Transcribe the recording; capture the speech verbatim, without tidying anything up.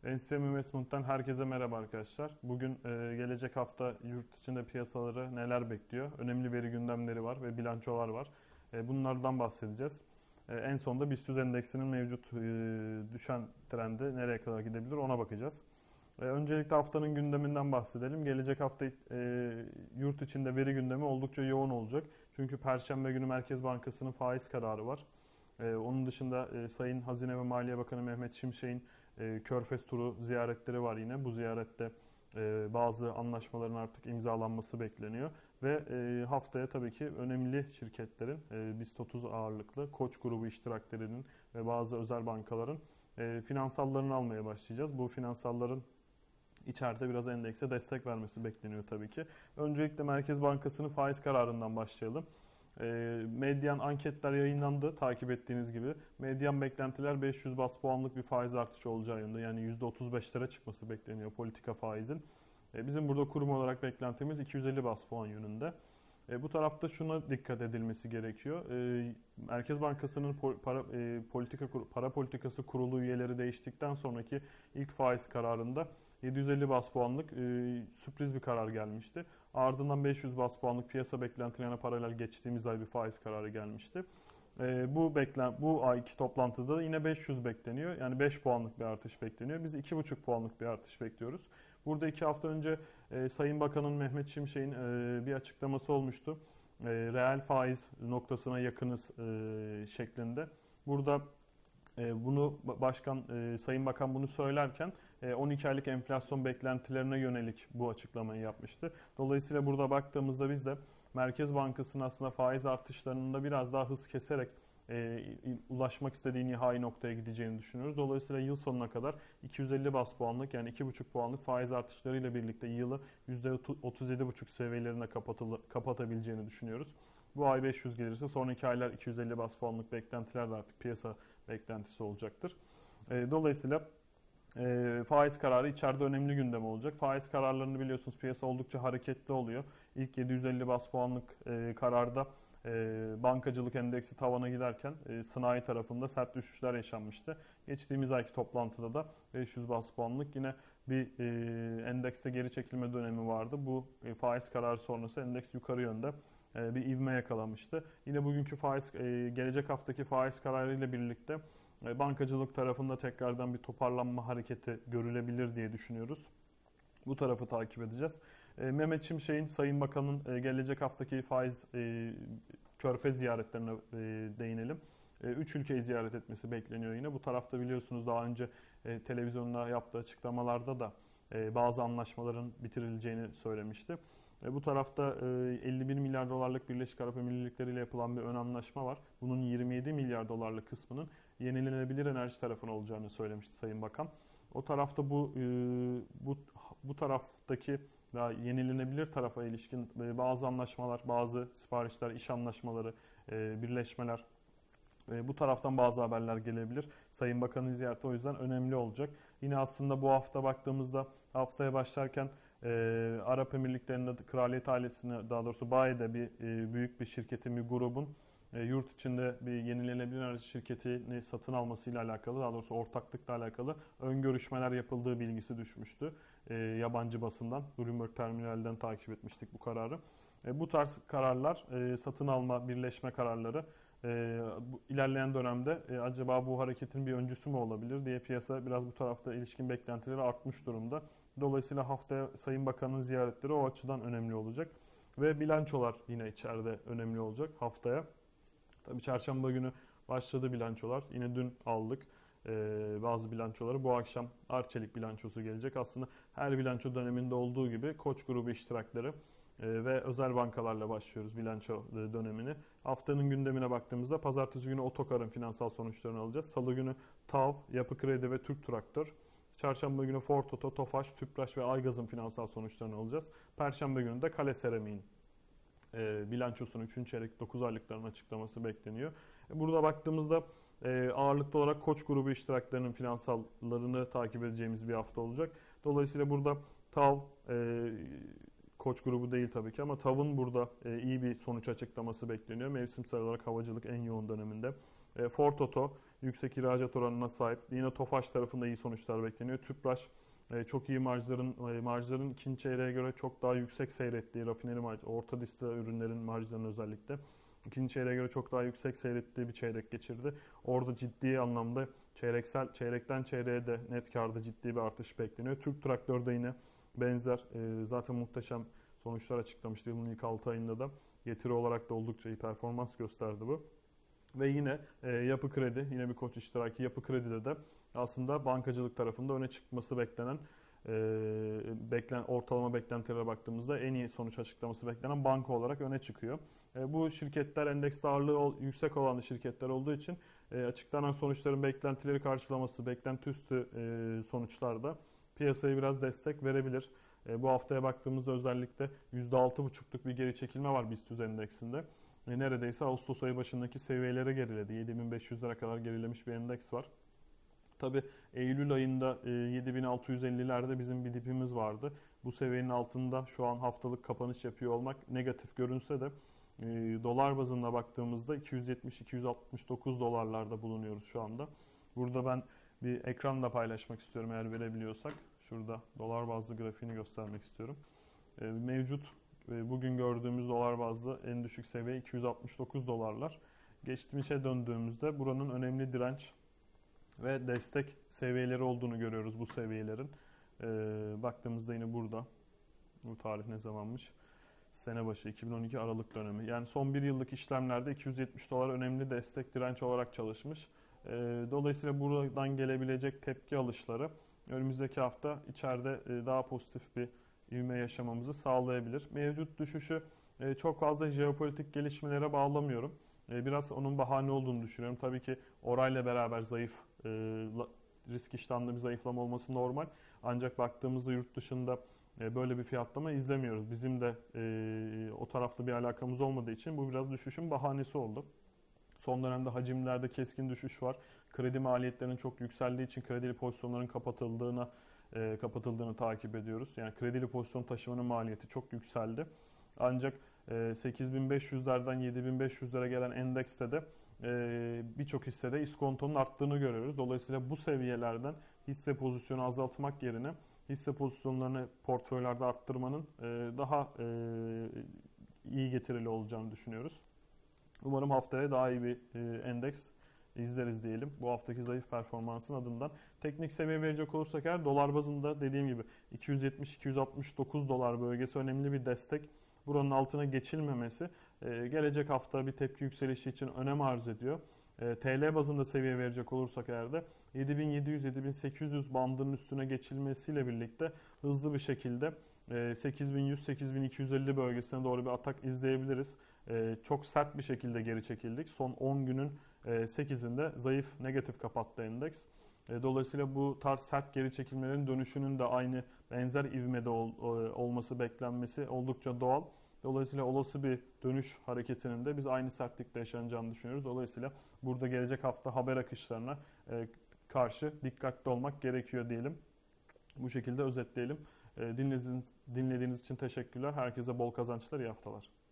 N C M Investment'tan herkese merhaba arkadaşlar. Bugün e, gelecek hafta yurt içinde piyasaları neler bekliyor? Önemli veri gündemleri var ve bilançolar var. E, bunlardan bahsedeceğiz. E, en sonunda BIST yüz endeksinin mevcut e, düşen trendi nereye kadar gidebilir ona bakacağız. E, öncelikle haftanın gündeminden bahsedelim. Gelecek hafta e, yurt içinde veri gündemi oldukça yoğun olacak. Çünkü Perşembe günü Merkez Bankası'nın faiz kararı var. E, onun dışında e, Sayın Hazine ve Maliye Bakanı Mehmet Şimşek'in e, Körfez turu ziyaretleri var yine. Bu ziyarette e, bazı anlaşmaların artık imzalanması bekleniyor. Ve e, haftaya tabii ki önemli şirketlerin, e, BIST otuz ağırlıklı Koç grubu iştiraklerinin ve bazı özel bankaların e, finansallarını almaya başlayacağız. Bu finansalların İçeride biraz endekse destek vermesi bekleniyor tabii ki. Öncelikle Merkez Bankası'nın faiz kararından başlayalım. E, medyan anketler yayınlandı takip ettiğiniz gibi. Medyan beklentiler beş yüz bas puanlık bir faiz artışı olacağı yönünde. Yani yüzde otuz beşlere çıkması bekleniyor politika faizin. E, bizim burada kurum olarak beklentimiz iki yüz elli bas puan yönünde. E, bu tarafta şuna dikkat edilmesi gerekiyor. E, Merkez Bankası'nın po para, e, politika para politikası kurulu üyeleri değiştikten sonraki ilk faiz kararında yedi yüz elli bas puanlık e, sürpriz bir karar gelmişti. Ardından beş yüz bas puanlık piyasa beklentilerine paralel geçtiğimiz ay bir faiz kararı gelmişti. E, bu beklen bu ayki toplantıda yine beş yüz bekleniyor. Yani beş puanlık bir artış bekleniyor. Biz iki buçuk puanlık bir artış bekliyoruz. Burada iki hafta önce e, Sayın Bakan'ın Mehmet Şimşek'in e, bir açıklaması olmuştu. E, reel faiz noktasına yakınız e, şeklinde. Burada e, bunu Başkan e, Sayın Bakan bunu söylerken e, on iki aylık enflasyon beklentilerine yönelik bu açıklamayı yapmıştı. Dolayısıyla burada baktığımızda biz de Merkez Bankası'nın aslında faiz artışlarında biraz daha hız keserek e, ulaşmak istediği nihai noktaya gideceğini düşünüyoruz. Dolayısıyla yıl sonuna kadar iki yüz elli bas puanlık yani iki buçuk puanlık faiz artışlarıyla birlikte yılı yüzde otuz yedi buçuk seviyelerine kapatabileceğini düşünüyoruz. Bu ay beş yüz gelirse sonraki aylar iki yüz elli bas puanlık beklentiler de artık piyasa beklentisi olacaktır. E, dolayısıyla e, faiz kararı içeride önemli gündem olacak. Faiz kararlarını biliyorsunuz piyasa oldukça hareketli oluyor. İlk yedi yüz elli bas puanlık e, kararda e, bankacılık endeksi tavana giderken e, sanayi tarafında sert düşüşler yaşanmıştı. Geçtiğimiz ayki toplantıda da beş yüz bas puanlık yine bir e, endekste geri çekilme dönemi vardı. Bu e, faiz kararı sonrası endeks yukarı yönde bir ivme yakalamıştı. Yine bugünkü faiz, gelecek haftaki faiz kararıyla birlikte bankacılık tarafında tekrardan bir toparlanma hareketi görülebilir diye düşünüyoruz. Bu tarafı takip edeceğiz. Mehmet Şimşek'in, Sayın Bakan'ın gelecek haftaki faiz Körfez ziyaretlerine değinelim. Üç ülkeyi ziyaret etmesi bekleniyor yine. Bu tarafta biliyorsunuz daha önce televizyonda yaptığı açıklamalarda da bazı anlaşmaların bitirileceğini söylemişti. Bu tarafta elli bir milyar dolarlık Birleşik Arap Emirlikleri ile yapılan bir ön anlaşma var. Bunun yirmi yedi milyar dolarlık kısmının yenilenebilir enerji tarafına olacağını söylemişti Sayın Bakan. O tarafta bu bu bu taraftaki daha yenilenebilir tarafa ilişkin bazı anlaşmalar, bazı siparişler, iş anlaşmaları, birleşmeler, bu taraftan bazı haberler gelebilir. Sayın Bakan'ın ziyareti o yüzden önemli olacak. Yine aslında bu hafta baktığımızda haftaya başlarken e, Arap Emirlikleri'nde kraliyet ailesine, daha doğrusu Bayi'de bir e, büyük bir şirketin, bir grubun e, yurt içinde bir yenilenebilir enerji şirketini satın almasıyla alakalı, daha doğrusu ortaklıkla alakalı ön görüşmeler yapıldığı bilgisi düşmüştü. E, yabancı basından, Bloomberg Terminal'den takip etmiştik bu kararı. E, bu tarz kararlar, e, satın alma, birleşme kararları E, bu, ilerleyen dönemde e, acaba bu hareketin bir öncüsü mü olabilir diye piyasa biraz bu tarafta ilişkin beklentileri artmış durumda. Dolayısıyla haftaya Sayın Bakan'ın ziyaretleri o açıdan önemli olacak. Ve bilançolar yine içeride önemli olacak haftaya. Tabii çarşamba günü başladı bilançolar. Yine dün aldık e, bazı bilançoları. Bu akşam Arçelik bilançosu gelecek. Aslında her bilanço döneminde olduğu gibi Koç grubu iştirakleri ve özel bankalarla başlıyoruz bilanço dönemini. Haftanın gündemine baktığımızda pazartesi günü Otokar'ın finansal sonuçlarını alacağız. Salı günü TAV, Yapı Kredi ve Türk Traktör. Çarşamba günü Ford Oto, Tofaş, Tüpraş ve Aygaz'ın finansal sonuçlarını alacağız. Perşembe günü de Kale Seramik'in e, bilançosunun üçüncü çeyrek dokuz aylıklarının açıklaması bekleniyor. Burada baktığımızda e, ağırlıklı olarak Koç grubu iştiraklerinin finansallarını takip edeceğimiz bir hafta olacak. Dolayısıyla burada TAV, e, Koç grubu değil tabii ki ama TAV'ın burada e, iyi bir sonuç açıklaması bekleniyor. Mevsimsel olarak havacılık en yoğun döneminde. E, Ford Oto yüksek ihracat oranına sahip. Yine Tofaş tarafında iyi sonuçlar bekleniyor. Tüpraş e, çok iyi marjların, e, marjların ikinci çeyreğe göre çok daha yüksek seyrettiği, rafineri marj, orta diste ürünlerin marjlarının özellikle ikinci çeyreğe göre çok daha yüksek seyrettiği bir çeyrek geçirdi. Orada ciddi anlamda çeyreksel çeyrekten çeyreğe de net karda ciddi bir artış bekleniyor. Türk Traktör'de yine benzer e, zaten muhteşem sonuçlar açıklamıştı yılın ilk altı ayında da. Getiri olarak da oldukça iyi performans gösterdi bu. Ve yine e, Yapı Kredi, yine bir Koç iştiraki Yapı Kredi'de de aslında bankacılık tarafında öne çıkması beklenen, e, beklen ortalama beklentilere baktığımızda en iyi sonuç açıklaması beklenen banka olarak öne çıkıyor. E, bu şirketler endekste ağırlığı ol, yüksek olan şirketler olduğu için e, açıklanan sonuçların beklentileri karşılaması, beklenti üstü e, sonuçlarda piyasaya biraz destek verebilir. E, bu haftaya baktığımızda özellikle yüzde altı buçukluk bir geri çekilme var BIST endeksinde. E, neredeyse Ağustos ayı başındaki seviyelere geriledi. yedi bin beş yüzlere kadar gerilemiş bir endeks var. Tabi Eylül ayında e, yedi bin altı yüz ellilerde bizim bir dipimiz vardı. Bu seviyenin altında şu an haftalık kapanış yapıyor olmak negatif görünse de e, dolar bazında baktığımızda iki yüz yetmiş iki yüz altmış dokuz dolarlarda bulunuyoruz şu anda. Burada ben bir ekranla paylaşmak istiyorum eğer verebiliyorsak. Şurada dolar bazlı grafiğini göstermek istiyorum. E, mevcut e, bugün gördüğümüz dolar bazlı en düşük seviye iki yüz altmış dokuz dolarlar. Geçmişe döndüğümüzde buranın önemli direnç ve destek seviyeleri olduğunu görüyoruz bu seviyelerin. E, baktığımızda yine burada. Bu tarih ne zamanmış? Sene başı iki bin on iki Aralık dönemi. Yani son bir yıllık işlemlerde iki yüz yetmiş dolar önemli destek direnç olarak çalışmış. E, dolayısıyla buradan gelebilecek tepki alışları önümüzdeki hafta içeride daha pozitif bir ivme yaşamamızı sağlayabilir. Mevcut düşüşü çok fazla jeopolitik gelişmelere bağlamıyorum. Biraz onun bahane olduğunu düşünüyorum. Tabii ki orayla beraber zayıf, risk iştahında bir zayıflama olması normal. Ancak baktığımızda yurt dışında böyle bir fiyatlama izlemiyoruz. Bizim de o tarafta bir alakamız olmadığı için bu biraz düşüşün bahanesi oldu. Son dönemde hacimlerde keskin düşüş var. Kredi maliyetlerinin çok yükseldiği için kredili pozisyonların kapatıldığına e, kapatıldığını takip ediyoruz. Yani kredili pozisyon taşımanın maliyeti çok yükseldi. Ancak e, sekiz bin beş yüzlerden yedi bin beş yüzlere gelen endekste de e, birçok hissede iskontonun arttığını görüyoruz. Dolayısıyla bu seviyelerden hisse pozisyonu azaltmak yerine hisse pozisyonlarını portföylerde arttırmanın e, daha e, iyi getirili olacağını düşünüyoruz. Umarım haftaya daha iyi bir e, endeks izleriz diyelim. Bu haftaki zayıf performansın adından. Teknik seviye verecek olursak eğer dolar bazında dediğim gibi iki yüz yetmiş iki yüz altmış dokuz dolar bölgesi önemli bir destek. Buranın altına geçilmemesi e, gelecek hafta bir tepki yükselişi için önem arz ediyor. E, T L bazında seviye verecek olursak eğer de yedi bin yedi yüz yedi bin sekiz yüz bandının üstüne geçilmesiyle birlikte hızlı bir şekilde e, sekiz bin yüz sekiz bin iki yüz elli bölgesine doğru bir atak izleyebiliriz. E, çok sert bir şekilde geri çekildik. Son on günün sekizinde zayıf negatif kapattı endeks. Dolayısıyla bu tarz sert geri çekilmelerin dönüşünün de aynı benzer ivmede ol, olması beklenmesi oldukça doğal. Dolayısıyla olası bir dönüş hareketinin de biz aynı sertlikte yaşanacağını düşünüyoruz. Dolayısıyla burada gelecek hafta haber akışlarına karşı dikkatli olmak gerekiyor diyelim. Bu şekilde özetleyelim. Dinlediğiniz, dinlediğiniz için teşekkürler. Herkese bol kazançlar, iyi haftalar.